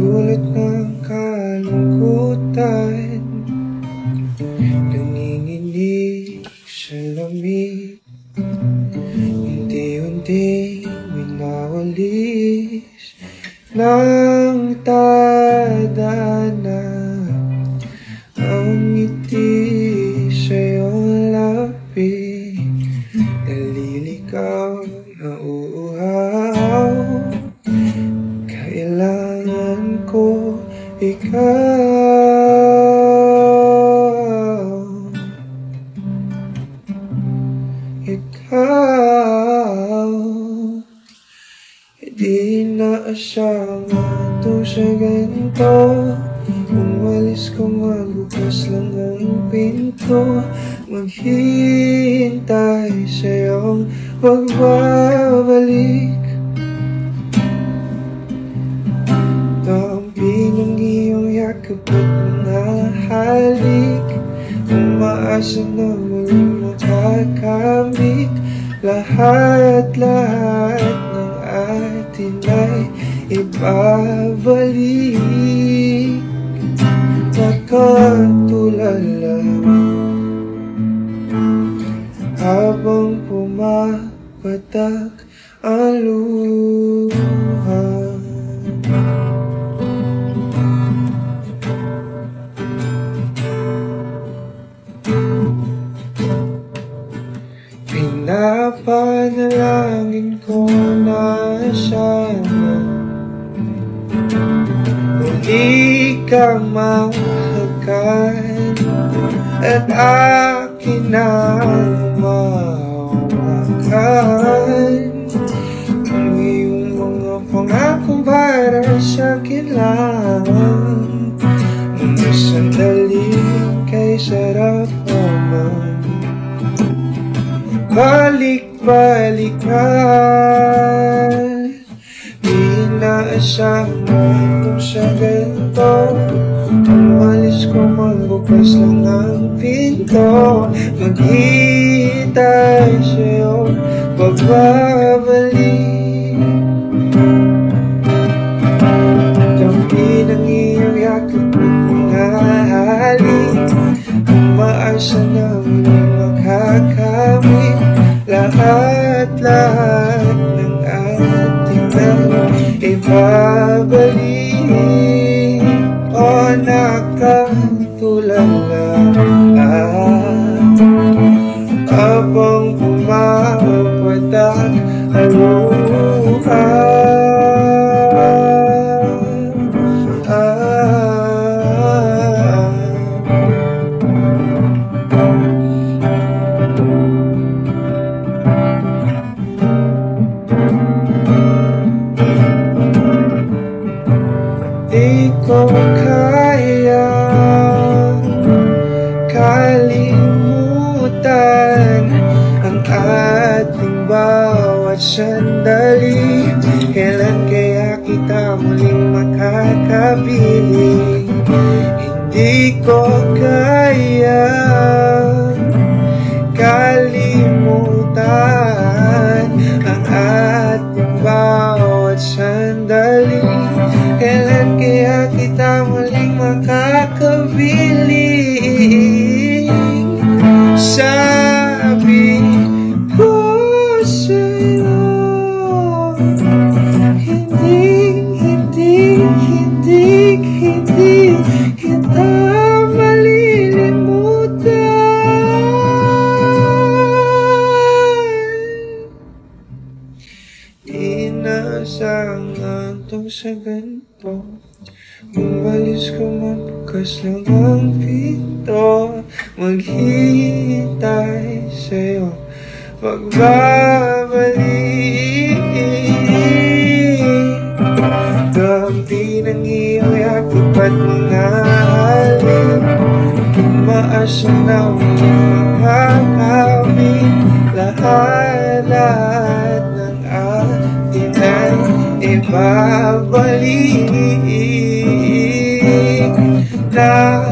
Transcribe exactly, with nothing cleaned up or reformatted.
Dulot ng kalungkutan, nanginginig sa lamig, unti-unting winawalis ng tadhana ang ngiti sa iyong labi, naliligaw na uuhaw. Kailangan ko ikaw, ikaw. Di naasahan to sa ganito, umalis ko magbukas lang ang pinto, maghihintay sa'yong pagbabalik. Tampin ang iyong yakap at mga halik, umaasa na muling makakamit. Lahat-lahat ng atin ay ibabalik. Nakatulala habang pumapatak ang luha. Pinapanalangin ko na sana muli kang mahagan at akin ang mahawakan. Ang iyong mga pangako para sa'kin lang, ang sandali kay sarap naman. Balik-balikan, di naasahan kung sa ganito, umalis ko magbukas lang ang pinto, maghihintay sa'yo pagbabalik. Tampin ang iyong yakap at mga halik, umaasa na muling makakamit. Lahat-lahat ng ating ay ibabalik. O nakatulala habang pumapatak ang luha. Di ko kaya kalimutan ang ating bawat sandali. Kailan kaya kita muling makakapiling? Hindi ko kaya kalimutan ang ating bawat sandali. Kailan kaya kita muling makakapiling? Sabi ko sa'yo, hindi, hindi, hindi, hindi kita malilimutan. Inaasahan to sa ganito, umalis ko magbukas lang ang pinto, maghihintay sa'yo pagbabalik. Tampin ang iyong yakap at mga halik, umaasa na muling makakamit. Lahat-lahat ng atin ay ibabalik. Na